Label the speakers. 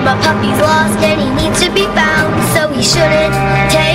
Speaker 1: My puppy's lost and he needs to be found, so he shouldn't take